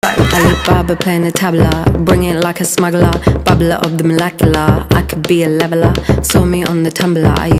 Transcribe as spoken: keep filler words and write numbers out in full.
Alibaba playing the tabla, bring it like a smuggler, bubbler of the molecular. I could be a leveler, saw me on the tumbler. I